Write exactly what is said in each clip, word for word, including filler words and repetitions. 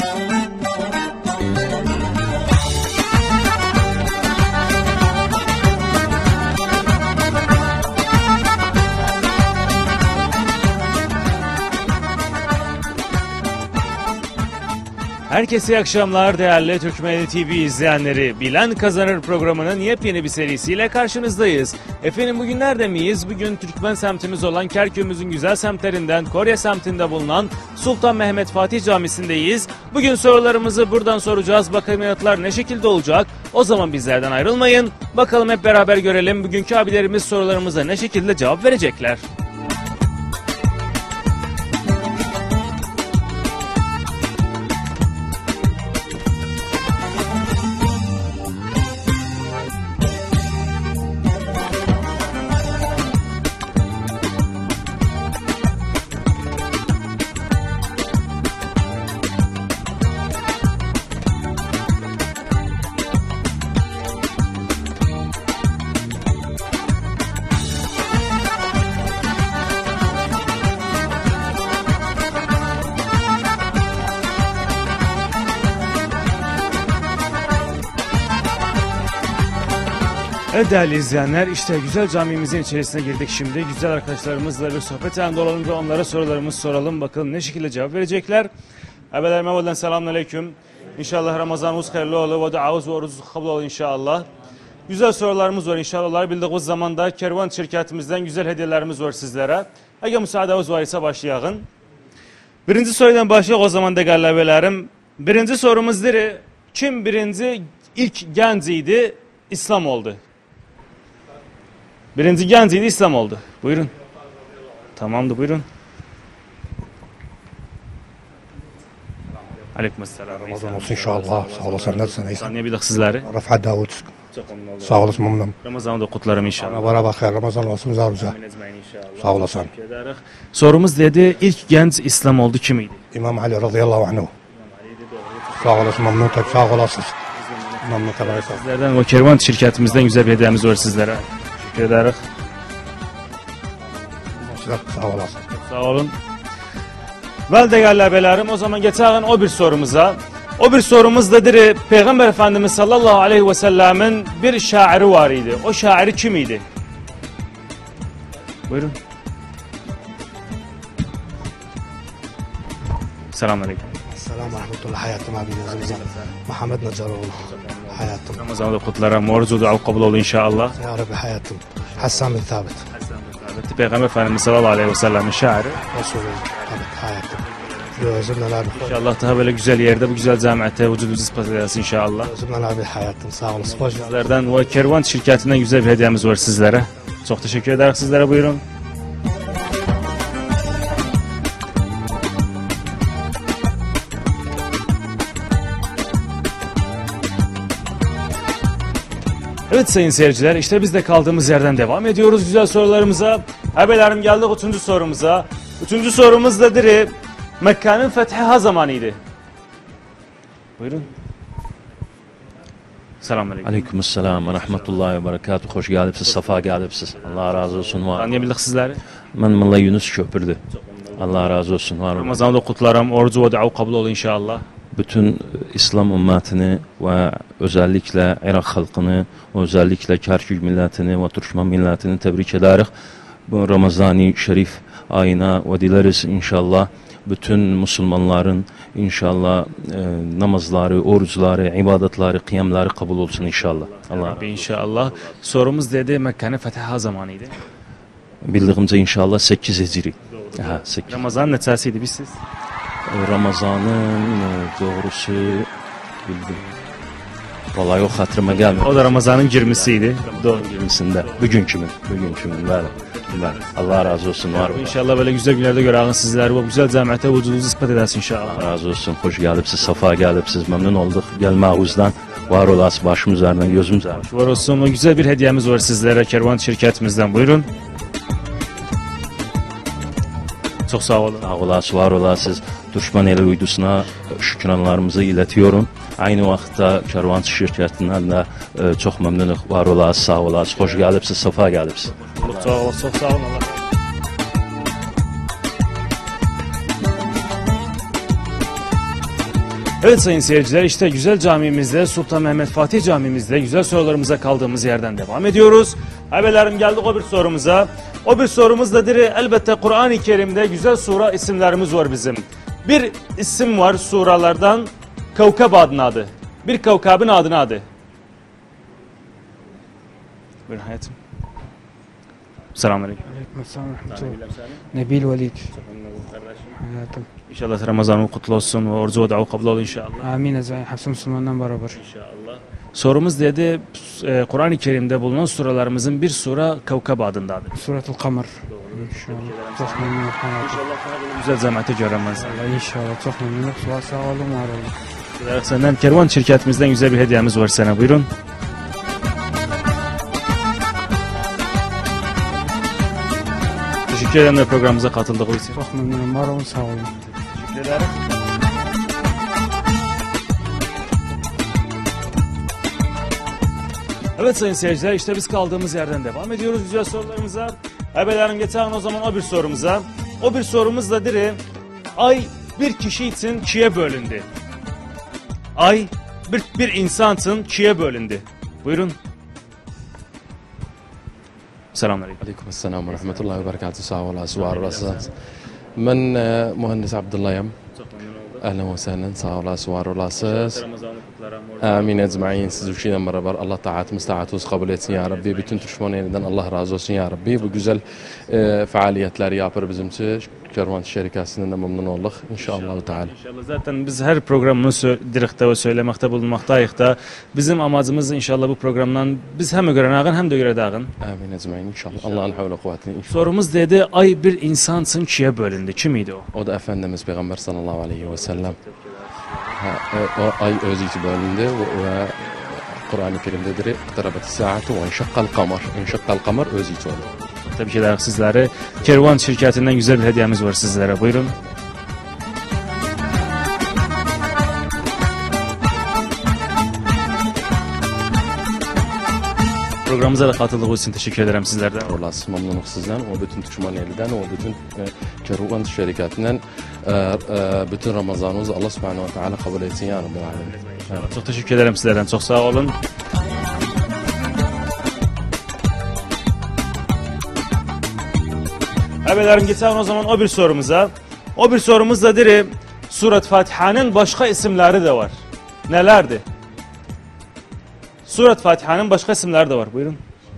Herkese iyi akşamlar değerli Türkmen T V izleyenleri. Bilen Kazanır programının yepyeni bir serisiyle karşınızdayız. Efendim bugün nerede miyiz? Bugün Türkmen semtimiz olan Kerkük'ümüzün güzel semtlerinden Korya semtinde bulunan Sultan Mehmet Fatih Camisi'ndeyiz. Bugün sorularımızı buradan soracağız. Bakalım yanıtlar ne şekilde olacak? O zaman bizlerden ayrılmayın. Bakalım hep beraber görelim bugünkü abilerimiz sorularımıza ne şekilde cevap verecekler. Evet değerli izleyenler, işte güzel camimizin içerisine girdik şimdi. Güzel arkadaşlarımızla bir sohbet halinde olalım ve onlara sorularımızı soralım. Bakalım ne şekilde cevap verecekler. Ebelerime evvelden selamun aleyküm. İnşallah Ramazanımız hayırlı olur ve duamız ve orucumuz kabul olur inşallah. Güzel sorularımız var inşallah. Bildiğiniz zamanda Kervan şirketimizden güzel hediyelerimiz var sizlere. Eğer müsaadeniz var ise başlayalım. Birinci sorudan başlayalım o zaman da gallabelerim. Birinci sorumuzdur. Kim birinci ilk genciydi, İslam oldu? Birinci genciydi, İslam oldu. Buyurun. Tamamdır, buyurun. Aleykümselam. Ramazan olsun inşallah. Sağ olasın. Nasılsın? Tanıyabildik sizleri. Rafat Davut. Sağ olasın memnunum. Ramazan'da kutlarım inşallah. Bana bakar. Ramazan olsun zarıca. Sağ olasın. Sorumuz dedi, ilk genç İslam oldu kimiydi? İmam Ali radıyallahu anhu. Sağ olasın memnun tabi. Sağ olasın. Memnun tabi. Sizlerden o Kervan şirketimizden güzel bir hediyemiz var sizlere. Teşekkür ederiz. Sağ olasın. Sağ olun. Vel değerli abelerim, o zaman geçelim o bir sorumuza. O bir sorumuzdadır. Peygamber Efendimiz sallallahu aleyhi ve sellemin bir şairi var idi. O şairi kim idi? Buyurun. Selamun aleyküm. Selamun rahmetullah. Hayatım abi yazımıza. Muhammed Nacaroğlu. Hayatım. Ramazan'da kutlarım. Orucu dua kabul olur inşallah. Ya Rabbi hayatım. Hassan bin Thabit. Peygamber Efendimiz sallallahu aleyhi ve sellemin şairi. Resulullah. Tabii hayatım. Gözümden abi. İnşallah daha böyle güzel yerde bu güzel camiate vücudunuzu ispat edersin inşallah. Gözümden abi hayatım. Sağ olasın. Hoş Sizlerden ve Kervan şirketinden güzel bir hediyemiz var sizlere. Çok teşekkür ederiz sizlere, buyurun. Evet sayın seyirciler, işte biz de kaldığımız yerden devam ediyoruz güzel sorularımıza. Ebelerim geldik üçüncü sorumuza. Üçüncü sorumuz da diri, Mekke'nin fethi ha zamanıydı? Buyurun. Selamünaleyküm. Aleykümselam ve rahmetullahi ve berekatuhu. Hoş geldiniz, safa geldiniz. Allah razı olsun. Var. Tanıyabildik sizleri. Ben Molla Yunus Köprü'dü. Allah razı olsun. Var. Ramazan'da kutlarım, orucu ve dua kabul olur inşallah. Bütün İslam ümmetini ve özellikle Irak halkını, özellikle Kerkük milletini ve Türkmen milletini tebrik ederiz. Bu Ramazan-ı Şerif ayına ve dileriz inşallah bütün Müslümanların inşallah e, namazları, oruçları, ibadetleri, kıyamları kabul olsun inşallah. Allah Rabbi inşallah. Sorumuz dedi, Mekke'nin fethi ha zamanıydı? Bildiğimce inşallah sekiz Hicri. Ha, sekiz. Ramazan neçəsiydi biz siz? Ramazan'ın doğrusu bildim. Vallahi o hatırıma gelmiyor. O da Ramazan'ın yirmisiydi. Doğru yirmisinde. Bugünkümün. Bugünkümün. Böyle. Böyle. Allah razı olsun. Var mı? İnşallah böyle güzel günlerde görelim sizler. Bu güzel camiate vücudunuzu ispat edersin inşallah. Allah razı olsun. Hoş geldiniz. Safa geldiniz. Memnun olduk. Gelmağınızdan. Var olasın. Başım üzerinden, gözüm üzerinden. Var olsun. O güzel bir hediyemiz var sizlere Kervan şirketimizden. Buyurun. Çok sağ olun. Sağ olasın. Var olasınız. Düşman eli uydusuna şükranlarımızı iletiyorum. Aynı vaxtda Kervan şirketinden de e, çok memnunum. Var olasınız, sağ olasınız. Hoş geldiniz, safa geldiniz. Çok sağ olun, çok sağ olun. Evet sayın seyirciler, işte güzel camimizde, Sultan Mehmet Fatih camimizde güzel sorularımıza kaldığımız yerden devam ediyoruz. Habelerim, geldik o bir sorumuza. O bir sorumuz da diri, elbette Kur'an-ı Kerim'de güzel sura isimlerimiz var bizim. Bir isim var suralardan, Kevkab adına adı. Bir kevkabın adına adı. Buyurun hayatım. Selamünaleyküm. Aleykümselam rahmetullah. Nebil Velid. Hayatım. İnşallah Ramazan'ın kutlu olsun ve orucu ve dua kabul olur inşallah. Amin ezayı hepsi Müslümandan beraber. İnşallah. Sorumuz dedi, e, Kur'an-ı Kerim'de bulunan suralarımızın bir sura Kevkab adındadır. Suratul Kamer. İnşallah. Çok memnunum hayatım. İnşallah sana güzel cemaati göremez. Allah inşallah çok memnunum. Sağ sağ olun, var olun. Senden Kervan şirketimizden güzel bir hediyemiz var sana. Buyurun. Teşekkür ederim de programımıza katıldığınız için. Çok memnunum, var olun, sağ olun. Teşekkür ederim. Evet sayın seyirciler, işte biz kaldığımız yerden devam ediyoruz güzel sorularımıza. Ebelerim geçen o zaman o bir sorumuza. O bir sorumuz da diri, ay bir kişi için ikiye bölündü. Ay bir, bir insan için ikiye bölündü. Buyurun. Selamünaleyküm. عليكم السلام ورحمة الله وبركاته. ساعة ولا أسوار ولا من آه، مهندس عبد الله يم. أهلا وسهلا. ساعة ولا أسوار ولا أساس. Amin ecmaîn. Siz üçüyle beraber Allah taatımız taatımız kabul etsin ya Rabbi. Bütün Türkmen elinden Allah razı olsun ya Rabbi. Bu güzel e, faaliyetleri yapır bizimki. Kervan şirketinden de memnun olduk. İnşallah Teala. İnşallah zaten biz her programını direkte ve söylemekte bulunmaktayız da bizim amacımız inşallah bu programdan biz hem öğrenağın hem de öğredağın. Amin ecmaîn inşallah. Allah'ın havle kuvvetini. Sorumuz dedi, ay bir insan için ikiye bölündü. Kimiydi o? O da Efendimiz Peygamber sallallahu aleyhi ve sellem. Ha, e, o ay öz itibariyle ve, ve Kur'an-ı Kerim'dedir. İktarabeti saati ve enşakkal kamar. Enşakkal kamar öz itibariyle. Tebrik ederim sizlere. Kervan şirketinden güzel bir hediyemiz var sizlere. Buyurun. Programımıza da katıldığınız için teşekkür ederim sizlerden. Olasın, memnunum sizden. O bütün Türkmen elinden, o bütün e, Kervan şirketinden e, e, bütün Ramazanınızı Allah subhanahu ve teala kabul etsin ya Rabbi alemin. Evet. Çok teşekkür ederim sizlerden. Çok sağ olun. Ebelerim geçen o zaman o bir sorumuza. O bir sorumuz da diri, Surat Fatiha'nın başka isimleri de var. Nelerdi? Surat Fatiha'nın başka isimleri de var. Buyurun.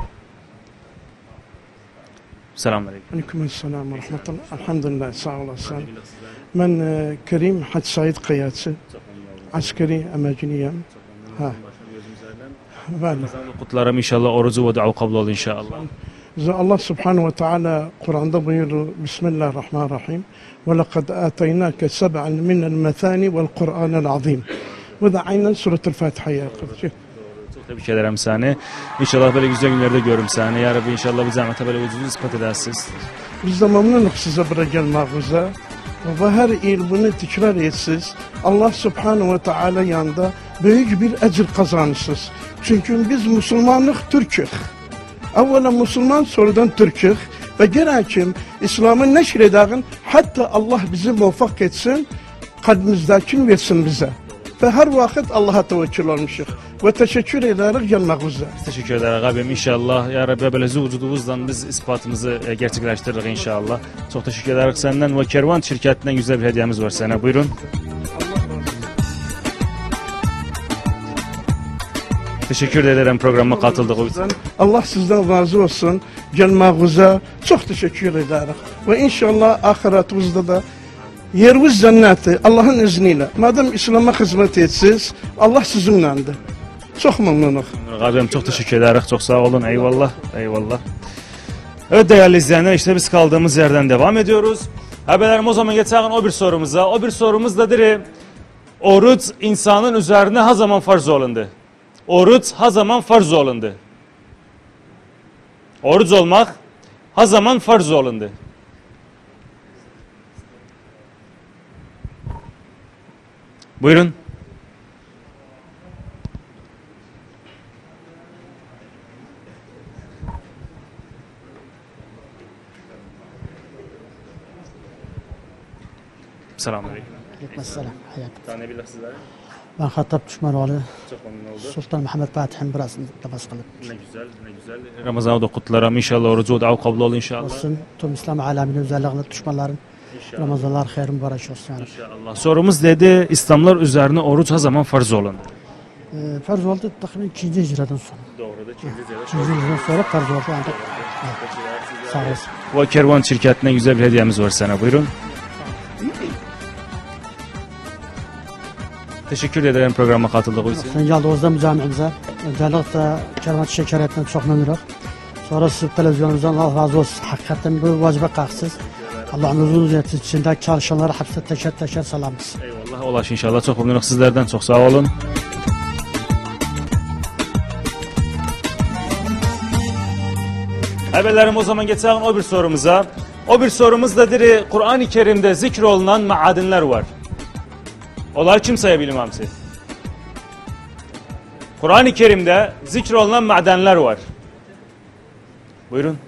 Selamünaleyküm. Aleykümselam ve rahmetullah. Elhamdülillah, sağ olasın. Ben e, Kerim Hac Said Kıyası. Askeri emeciniyim. Ha. Ben. Kutlarım inşallah, orucu ve dua kabul olur inşallah. Allah subhanahu ve teala Kur'an'da buyurdu. Bismillahirrahmanirrahim. Ve lekad ataynaake seb'an minel methani vel Kur'anel azim. Bu da aynen Surat-ı Fatiha'ya. Çok tebrik ederim seni. İnşallah böyle güzel günlerde görürüm seni. Ya Rabbi inşallah bir zahmete böyle vücudu ispat edersiniz. Biz de memnunuz size buraya gelmemize. Ve her il bunu tekrar etsiz. Allah subhanahu ve teala yanında büyük bir ecir kazanırsınız. Çünkü biz Müslümanlık Türk'ük. Evvela Müslüman, sonradan Türk'ük. Ve gerekim İslam'ı neşredağın, hatta Allah bizi muvaffak etsin, kalbimizdekini versin bize. Ve her vakit Allah'a tevekkül olmuşuz. Ve teşekkür ederek gelmemize. Teşekkür ederim abim inşallah. Ya Rabbi böyle vücudumuzdan biz ispatımızı e, gerçekleştiririz inşallah. Çok teşekkür ederim senden ve Kervan şirketinden güzel bir hediyemiz var sana. Buyurun. Teşekkür ederim programıma katıldığınız için. Allah sizden razı olsun. Gelmenize çok teşekkür ederim. Ve inşallah ahiretimizde de yerimiz cenneti Allah'ın izniyle. Madem İslam'a hizmet etsiz, Allah sizinledir. Çok memnunum. Abim çok teşekkür ederim. Çok sağ olun. Eyvallah. Eyvallah. Evet değerli izleyenler, işte biz kaldığımız yerden devam ediyoruz. Haberlerim o zaman geçen o bir sorumuza. O bir sorumuz da diri, oruç insanın üzerine ha zaman farz olundu. Oruç ha zaman farz olundu. Oruç olmak ha zaman farz olundu. Buyurun. Selamünaleyküm. Aleykümselam. Hayat. Tanıyabilir sizlere. Ben Hattab Düşmanoğlu, Çok memnun oldum. Sultan Muhammed Fatih'in burasını namaz kılıp. Ne güzel, ne güzel. Ramazan'ı da kutlarım inşallah. Orucu da kabul ol inşallah. Olsun, tüm İslam aleminin özelliğine düşmanların İnşallah. Ramazanlar hayır mübarek olsun. Yani. İnşallah. Sorumuz dedi, İslamlar üzerine oruç ne zaman farz olundu? Ee, farz oldu takriben ikinci hicreden sonra. Doğru da ikinci İkinci hicreden sonra farz oldu. Yani. Sağ olasın. Bu Kervan şirketine güzel bir hediyemiz var sana. Buyurun. Teşekkür ederim programa katıldığınız için. Sen geldiğinizde camiimize, özellikle Kervan Şekeret'ten çok memnunum. Sonra siz televizyonunuzdan Allah razı olsun. Hakikaten bu vacibe kalksız. Allah'ın uzun uzun içinde çalışanlara hepsi teşekkür teşekkür selamız. Eyvallah. Ulaş inşallah. Çok memnunum sizlerden. Çok sağ olun. Ebelerim o zaman geçelim o bir sorumuza. O bir sorumuzda diri Kur'an-ı Kerim'de zikrolunan maadinler var. Olay kim sayabilir hamsi? Kur'an-ı Kerim'de zikrolunan madenler var. Buyurun.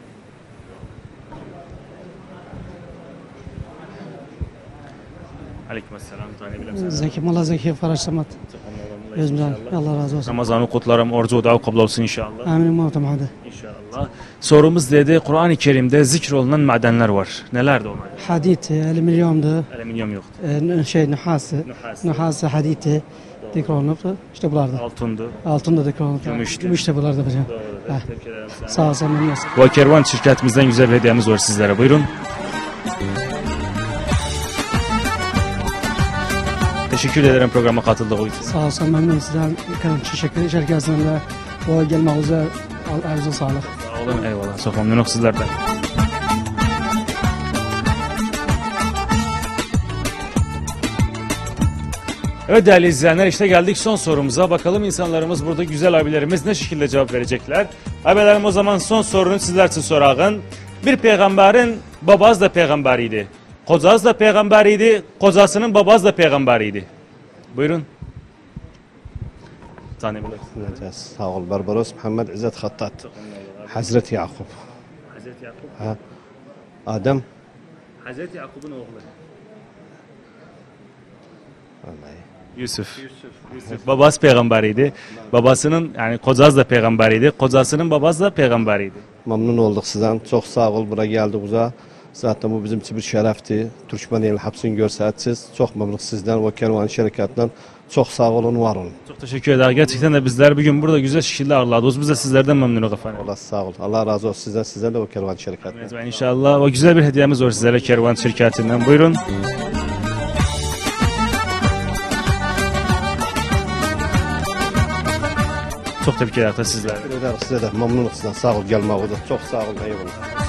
Aleykümselam. Tanıyabilir misiniz? Zeki Mala Zeki Faraş Samat. Özümden Allah razı olsun. Ramazan'ı kutlarım, orucu da kabul olsun inşallah. Amin muhtem hadi. İnşallah. Sorumuz dedi Kur'an-ı Kerim'de zikrolunan madenler var. Nelerdi onlar? Hadid, alüminyumdu, Alüminyum yoktu. e, şey nuhası, Nuhası. nuhası hadidi tekrar işte bularda. Altındı. Altında tekrar. Gümüştü. Gümüş de bularda hocam. Doğru. Tebrik ederim sana. Sağ olsun memnun olsun. Bu Kervan şirketimizden güzel bir hediyemiz var sizlere. Buyurun. Teşekkür ederim programa katıldığınız için. Sağ olsun memnun sizden. Teşekkür ederim. Herkesten de bu gelmenize arzu sağlık. Sağ olun. Eyvallah. Çok memnunum sizlerden. Evet değerli izleyenler işte geldik son sorumuza. Bakalım insanlarımız burada güzel abilerimiz ne şekilde cevap verecekler. Abilerim o zaman son sorunu sizler için sorağın. Bir peygamberin babası da peygamberiydi. Kocası da peygamberiydi. Kocasının babası da peygamberiydi. Buyurun. Tanıyabilirsiniz. Sağ ol. Barbaros Muhammed İzzet Hattat. Hazreti Yakup. Hazreti Yakup. Ha. Adem. Hazreti Yakup'un oğlu. Vallahi. Yusuf. Yusuf. Babası peygamberiydi. Babasının yani kocası da peygamberiydi. Kocasının babası da peygamberiydi. Memnun olduk sizden. Çok sağ ol. Buraya geldik uzağa. Zaten bu bizim için bir şerefti. Türkmeniyeli hapsini görsetsiz. Çok memnun sizden ve Kervan şirketinden. Çok sağ olun, var olun. Çok teşekkür ederim. Gerçekten de bizler bugün burada güzel şekilde ağırladınız. Biz de sizlerden memnunuz efendim. Allah sağ ol. Allah razı olsun sizden, sizden de o Kervan şirketinden. Evet, İnşallah o güzel bir hediyemiz var sizlere Kervan şirketinden. Buyurun. Çok tebrik ederim sizlere. Teşekkür ederim size de. Memnunum sizden. Sağ ol gelmağınızda. Çok sağ olun. Eyvallah.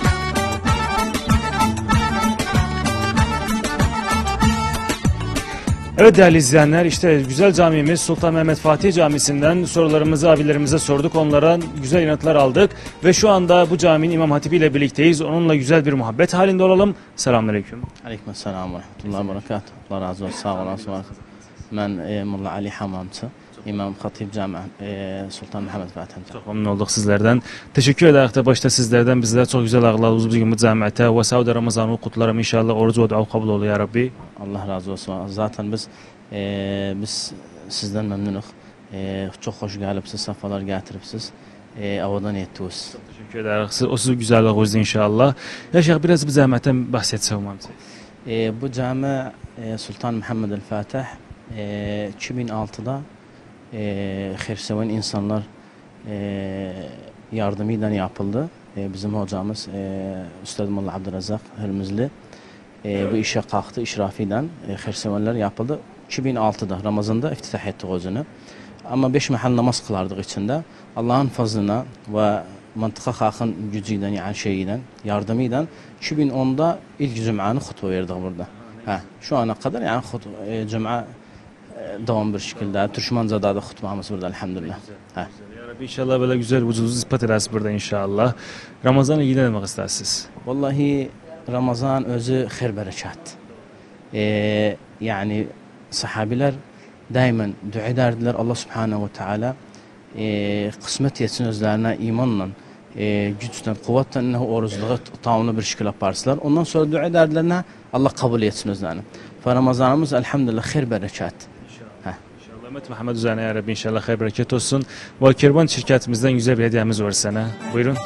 Evet değerli izleyenler işte güzel camimiz Sultan Mehmet Fatih Camisi'nden sorularımızı abilerimize sorduk. Onlara güzel yanıtlar aldık. Ve şu anda bu caminin İmam Hatibi ile birlikteyiz. Onunla güzel bir muhabbet halinde olalım. Selamünaleyküm. Aleykümselam ve rahmetullahi ve berekatuhu. Allah razı olsun. Sağ olasın. Ben e, Mulla Ali Hamamcı. İmam Hatip Cami e, Sultan Mehmet Fatih. Çok memnun olduk sizlerden. Teşekkür ederiz de başta sizlerden bizler çok güzel ağırladınız bugün bu camiate ve Saudi Ramazan'ı kutlarım inşallah orucu ve dua kabul olur ya Rabbi. Allah razı olsun. Zaten biz e, biz sizden memnunuz. E, çok hoş gelipsiz, safalar getiripsiz. E, avadan ettiniz. Çok teşekkür ederiz. O sizi güzelliğiniz inşallah. Ya Şeyh biraz bir zahmetten bahsetsem. E, bu cami e, Sultan Muhammed el Fatih e, iki bin altıda e, hayırseven insanlar e, yardımıyla yapıldı. E, bizim hocamız e, Üstad Molla Abdurrazak Hürmüzlü e, bu işe kalktı işrafiyle e, hayırsevenler yapıldı. iki bin altıda Ramazan'da iftitah ettik özünü. Ama beş mahal namaz kılardık içinde. Allah'ın fazlına ve mantıka halkın gücüyle yani şeyiyle yardımıyla iki bin onda ilk cum'anı hutbe verdik burada. Ha, şu ana kadar yani e, cum'a e, devam bir şekilde Türkmence'de de hutbamız burada elhamdülillah. Ha. Ya Rabbi inşallah böyle güzel vücudunuzu ispat edersiniz burada inşallah. Ramazan'la ilgili ne demek istersiniz? Vallahi Ramazan özü hayır berekat. E, yani sahabiler daima dua ederdiler Allah Subhanahu ve Teala e, kısmet etsin özlerine imanla e, güçten, kuvvetten oruçluğu tamamını bir şekilde yaparsılar. Ondan sonra dua ederdiler Allah kabul etsin özlerini. Ve Ramazanımız elhamdülillah hayır berekat. İnşallah Ümmet Muhammed üzerine ya Rabbi inşallah hayır bereket olsun. Ve Kervan şirketimizden güzel bir hediyemiz var sana. Buyurun.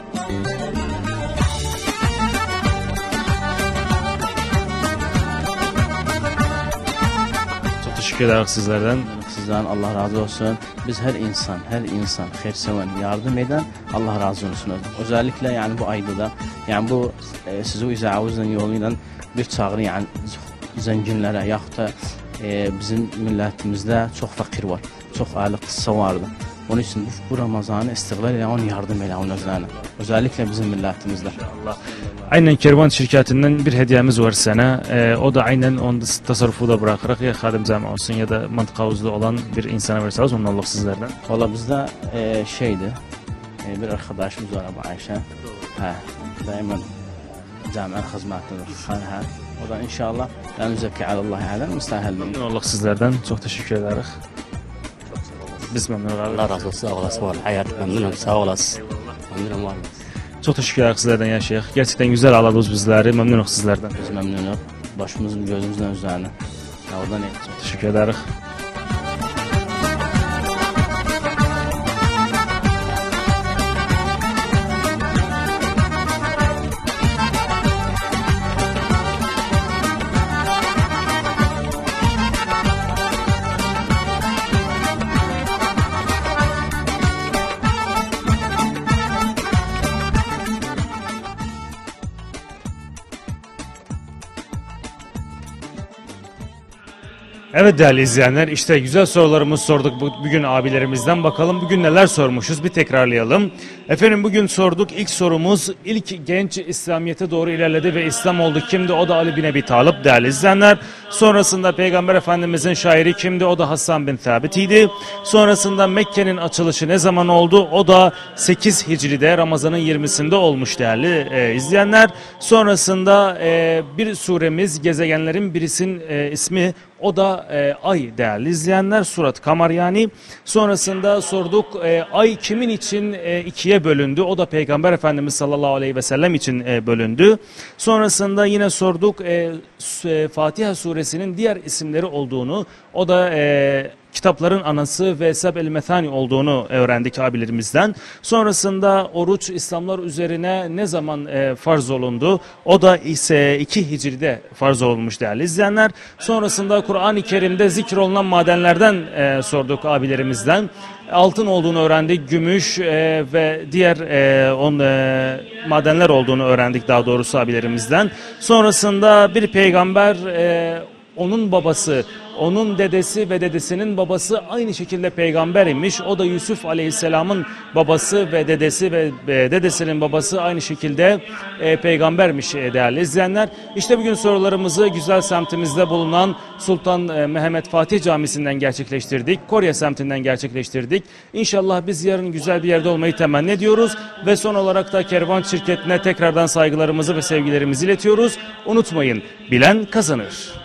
Çok teşekkür ederim sizlerden. Sizden Allah razı olsun. Biz her insan, her insan hayırseven, yardım eden Allah razı olsun. Özellikle yani bu ayda da yani bu e, sizi izahımızın yoluyla bir çağrı yani zenginlere yahut da e, bizim milletimizde çok fakir var. Çok ağırlık kısa vardı. Onun için bu Ramazan'ı istiğlal ile onu yardım ile onun özlerine. Özellikle bizim milletimizde. Allah. Aynen Kervan şirketinden bir hediyemiz var sana. Ee, o da aynen onu tasarrufu da bırakarak ya hadim cami olsun ya da mantıkavuzda olan bir insana verirseniz onun Allah sizlerden. Valla bizde e, şeydi, e, bir arkadaşımız var Abu Ayşe. Ha, daima cami'nin hizmetinde. Ha, o da inşallah la nuzekki alallahi alem müstahil değil. Allah sizlerden çok teşekkür ederiz. Biz memnun kaldık. Allah razı olsun. Sağ olasın. Var. Hayat memnunum. Sağ olasın. Memnunum var. Çok teşekkür ederiz sizlerden ya Şeyh. Gerçekten güzel ağladınız bizleri. Memnunum sizlerden. Biz memnunum. Başımızın gözümüzden üzerine. Ya o da ne? Çok teşekkür ederiz. Evet değerli izleyenler, işte güzel sorularımızı sorduk bugün abilerimizden. Bakalım bugün neler sormuşuz, bir tekrarlayalım. Efendim bugün sorduk, ilk sorumuz ilk genç İslamiyet'e doğru ilerledi ve İslam oldu. Kimdi? O da Ali bin Ebi Talib değerli izleyenler. Sonrasında Peygamber Efendimizin şairi kimdi? O da Hasan bin Thabit idi. Sonrasında Mekke'nin açılışı ne zaman oldu? O da sekiz Hicri'de Ramazan'ın yirmisinde olmuş değerli e, izleyenler. Sonrasında e, bir suremiz gezegenlerin birisinin e, ismi o da e, Ay değerli izleyenler. Surat Kamar yani. Sonrasında sorduk e, Ay kimin için e, ikiye bölündü? O da Peygamber Efendimiz sallallahu aleyhi ve sellem için e, bölündü. Sonrasında yine sorduk e, e, Fatiha suresinin diğer isimleri olduğunu. O da e, kitapların anası ve Seb-el Methani olduğunu öğrendik abilerimizden. Sonrasında oruç İslamlar üzerine ne zaman e, farz olundu? O da ise iki Hicri'de farz olmuş değerli izleyenler. Sonrasında Kur'an-ı Kerim'de zikrolunan madenlerden e, sorduk abilerimizden. Altın olduğunu öğrendik, gümüş e, ve diğer e, on e, madenler olduğunu öğrendik daha doğrusu abilerimizden. Sonrasında bir peygamber e, onun babası, onun dedesi ve dedesinin babası aynı şekilde peygamber imiş. O da Yusuf Aleyhisselam'ın babası ve dedesi ve dedesinin babası aynı şekilde e, peygambermiş e, değerli izleyenler. İşte bugün sorularımızı güzel semtimizde bulunan Sultan e, Mehmet Fatih Camisi'nden gerçekleştirdik. Korya semtinden gerçekleştirdik. İnşallah biz yarın güzel bir yerde olmayı temenni ediyoruz. Ve son olarak da Kervan şirketine tekrardan saygılarımızı ve sevgilerimizi iletiyoruz. Unutmayın, bilen kazanır.